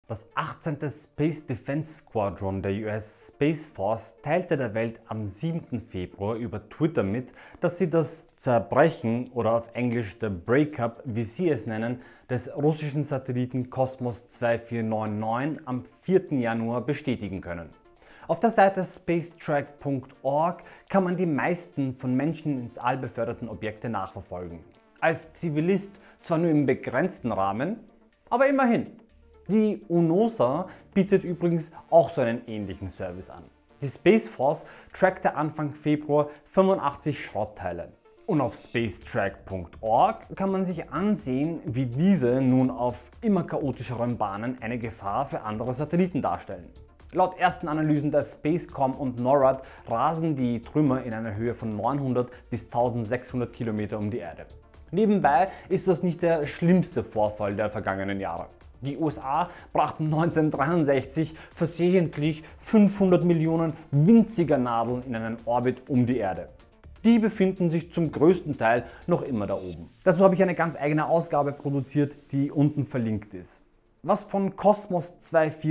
Das 18. Space Defense Squadron der US Space Force teilte der Welt am 7. Februar über Twitter mit, dass sie das Zerbrechen oder auf Englisch The Breakup, wie sie es nennen, des russischen Satelliten Kosmos 2499 am 4. Januar bestätigen können. Auf der Seite spacetrack.org kann man die meisten von Menschen ins All beförderten Objekte nachverfolgen. Als Zivilist zwar nur im begrenzten Rahmen, aber immerhin. Die UNOSA bietet übrigens auch so einen ähnlichen Service an. Die Space Force trackte Anfang Februar 85 Schrottteile. Und auf spacetrack.org kann man sich ansehen, wie diese nun auf immer chaotischeren Bahnen eine Gefahr für andere Satelliten darstellen. Laut ersten Analysen der Spacecom und NORAD rasen die Trümmer in einer Höhe von 900 bis 1600 Kilometer um die Erde. Nebenbei ist das nicht der schlimmste Vorfall der vergangenen Jahre. Die USA brachten 1963 versehentlich 500 Millionen winziger Nadeln in einen Orbit um die Erde. Die befinden sich zum größten Teil noch immer da oben. Dazu habe ich eine ganz eigene Ausgabe produziert, die unten verlinkt ist. Was von Kosmos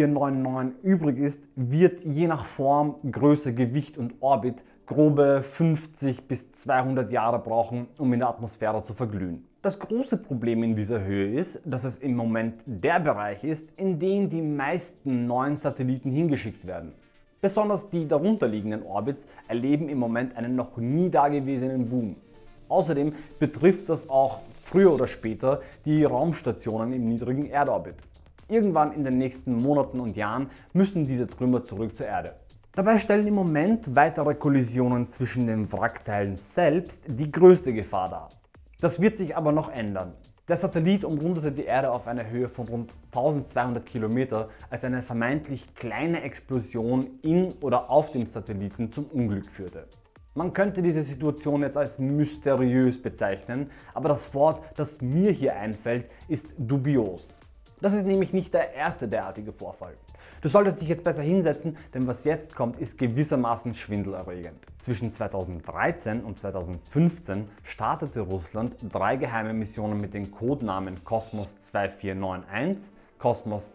2499 übrig ist, wird je nach Form, Größe, Gewicht und Orbit grobe 50 bis 200 Jahre brauchen, um in der Atmosphäre zu verglühen. Das große Problem in dieser Höhe ist, dass es im Moment der Bereich ist, in den die meisten neuen Satelliten hingeschickt werden. Besonders die darunterliegenden Orbits erleben im Moment einen noch nie dagewesenen Boom. Außerdem betrifft das auch früher oder später die Raumstationen im niedrigen Erdorbit. Irgendwann in den nächsten Monaten und Jahren müssen diese Trümmer zurück zur Erde. Dabei stellen im Moment weitere Kollisionen zwischen den Wrackteilen selbst die größte Gefahr dar. Das wird sich aber noch ändern. Der Satellit umrundete die Erde auf einer Höhe von rund 1200 Kilometer, als eine vermeintlich kleine Explosion in oder auf dem Satelliten zum Unglück führte. Man könnte diese Situation jetzt als mysteriös bezeichnen, aber das Wort, das mir hier einfällt, ist dubios. Das ist nämlich nicht der erste derartige Vorfall. Du solltest dich jetzt besser hinsetzen, denn was jetzt kommt, ist gewissermaßen schwindelerregend. Zwischen 2013 und 2015 startete Russland 3 geheime Missionen mit den Codenamen Kosmos 2491, Kosmos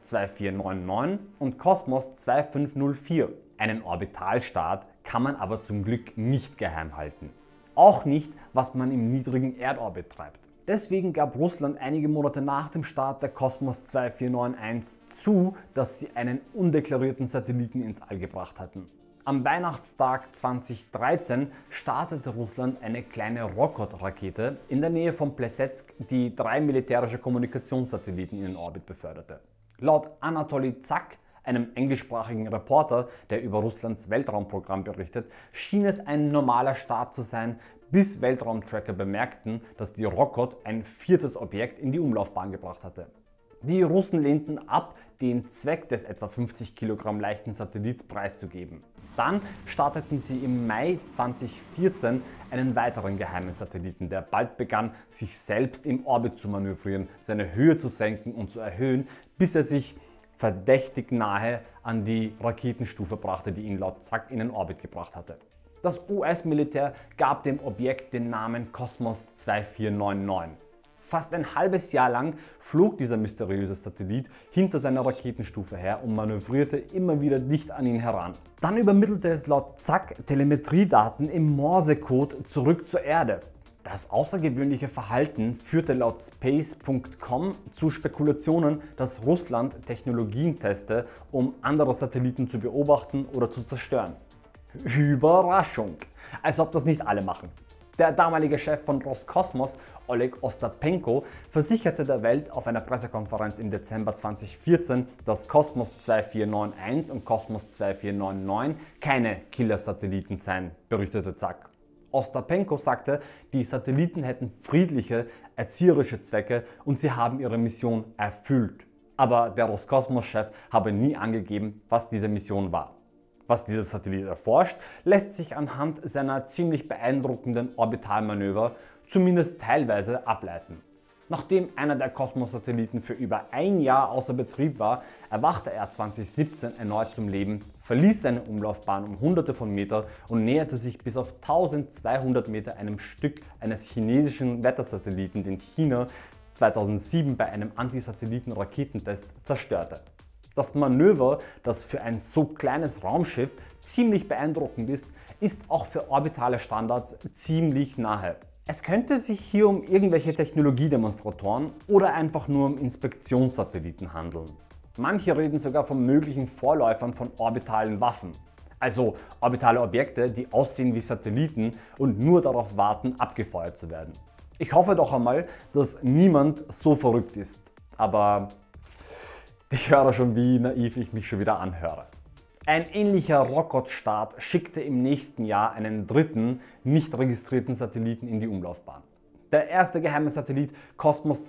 2499 und Kosmos 2504. Einen Orbitalstart kann man aber zum Glück nicht geheim halten. Auch nicht, was man im niedrigen Erdorbit treibt. Deswegen gab Russland einige Monate nach dem Start der Kosmos 2491 zu, dass sie einen undeklarierten Satelliten ins All gebracht hatten. Am Weihnachtstag 2013 startete Russland eine kleine Rokot-Rakete in der Nähe von Plesetsk, die 3 militärische Kommunikationssatelliten in den Orbit beförderte. Laut Anatoli Zak, einem englischsprachigen Reporter, der über Russlands Weltraumprogramm berichtet, schien es ein normaler Start zu sein, bis Weltraumtracker bemerkten, dass die Rokot ein 4. Objekt in die Umlaufbahn gebracht hatte. Die Russen lehnten ab, den Zweck des etwa 50 Kilogramm leichten Satellits preiszugeben. Dann starteten sie im Mai 2014 einen weiteren geheimen Satelliten, der bald begann, sich selbst im Orbit zu manövrieren, seine Höhe zu senken und zu erhöhen, bis er sich verdächtig nahe an die Raketenstufe brachte, die ihn laut Zak in den Orbit gebracht hatte. Das US-Militär gab dem Objekt den Namen Kosmos 2499. Fast ein halbes Jahr lang flog dieser mysteriöse Satellit hinter seiner Raketenstufe her und manövrierte immer wieder dicht an ihn heran. Dann übermittelte es laut Zak Telemetriedaten im Morsecode zurück zur Erde. Das außergewöhnliche Verhalten führte laut Space.com zu Spekulationen, dass Russland Technologien teste, um andere Satelliten zu beobachten oder zu zerstören. Überraschung! Als ob das nicht alle machen. Der damalige Chef von Roskosmos, Oleg Ostapenko, versicherte der Welt auf einer Pressekonferenz im Dezember 2014, dass Kosmos 2491 und Kosmos 2499 keine Killer-Satelliten seien, berichtete Zak. Ostapenko sagte, die Satelliten hätten friedliche, erzieherische Zwecke und sie haben ihre Mission erfüllt. Aber der Roskosmos-Chef habe nie angegeben, was diese Mission war. Was dieser Satellit erforscht, lässt sich anhand seiner ziemlich beeindruckenden Orbitalmanöver zumindest teilweise ableiten. Nachdem einer der Kosmos-Satelliten für über ein Jahr außer Betrieb war, erwachte er 2017 erneut zum Leben, verließ seine Umlaufbahn um hunderte von Meter und näherte sich bis auf 1200 Meter einem Stück eines chinesischen Wettersatelliten, den China 2007 bei einem Antisatelliten-Raketentest zerstörte. Das Manöver, das für ein so kleines Raumschiff ziemlich beeindruckend ist, ist auch für orbitale Standards ziemlich nahe. Es könnte sich hier um irgendwelche Technologiedemonstratoren oder einfach nur um Inspektionssatelliten handeln. Manche reden sogar von möglichen Vorläufern von orbitalen Waffen. Also orbitale Objekte, die aussehen wie Satelliten und nur darauf warten, abgefeuert zu werden. Ich hoffe doch einmal, dass niemand so verrückt ist. Aber ich höre schon, wie naiv ich mich schon wieder anhöre. Ein ähnlicher Rockot-Staat schickte im nächsten Jahr einen dritten, nicht registrierten Satelliten in die Umlaufbahn. Der erste geheime Satellit Cosmos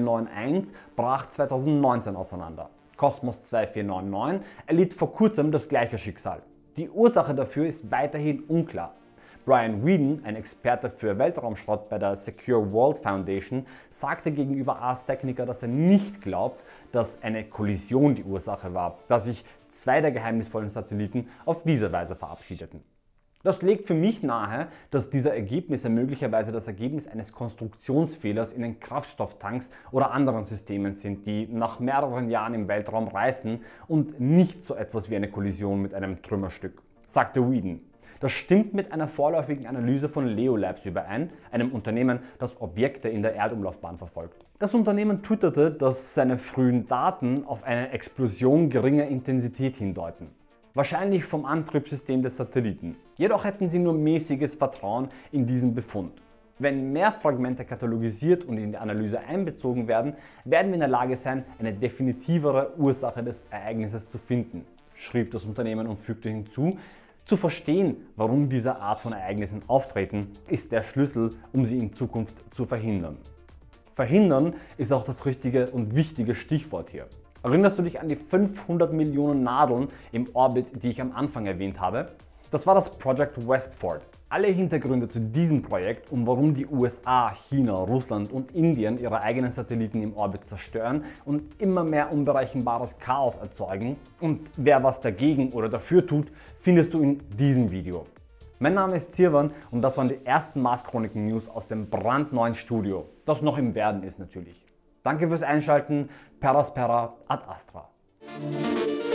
2491 brach 2019 auseinander. Cosmos 2499 erlitt vor kurzem das gleiche Schicksal. Die Ursache dafür ist weiterhin unklar. Brian Whedon, ein Experte für Weltraumschrott bei der Secure World Foundation, sagte gegenüber Ars Technica, dass er nicht glaubt, dass eine Kollision die Ursache war, da sich zwei der geheimnisvollen Satelliten auf diese Weise verabschiedeten. Das legt für mich nahe, dass diese Ergebnisse möglicherweise das Ergebnis eines Konstruktionsfehlers in den Kraftstofftanks oder anderen Systemen sind, die nach mehreren Jahren im Weltraum reißen und nicht so etwas wie eine Kollision mit einem Trümmerstück, sagte Whedon. Das stimmt mit einer vorläufigen Analyse von Leo Labs überein, einem Unternehmen, das Objekte in der Erdumlaufbahn verfolgt. Das Unternehmen twitterte, dass seine frühen Daten auf eine Explosion geringer Intensität hindeuten. Wahrscheinlich vom Antriebssystem des Satelliten. Jedoch hätten sie nur mäßiges Vertrauen in diesen Befund. Wenn mehr Fragmente katalogisiert und in die Analyse einbezogen werden, werden wir in der Lage sein, eine definitivere Ursache des Ereignisses zu finden, schrieb das Unternehmen und fügte hinzu: Zu verstehen, warum diese Art von Ereignissen auftreten, ist der Schlüssel, um sie in Zukunft zu verhindern. Verhindern ist auch das richtige und wichtige Stichwort hier. Erinnerst du dich an die 500 Millionen Nadeln im Orbit, die ich am Anfang erwähnt habe? Das war das Project Westford. Alle Hintergründe zu diesem Projekt und warum die USA, China, Russland und Indien ihre eigenen Satelliten im Orbit zerstören und immer mehr unberechenbares Chaos erzeugen und wer was dagegen oder dafür tut, findest du in diesem Video. Mein Name ist Sirwan und das waren die ersten Mars Chroniken News aus dem brandneuen Studio, das noch im Werden ist natürlich. Danke fürs Einschalten, Peraspera ad Astra.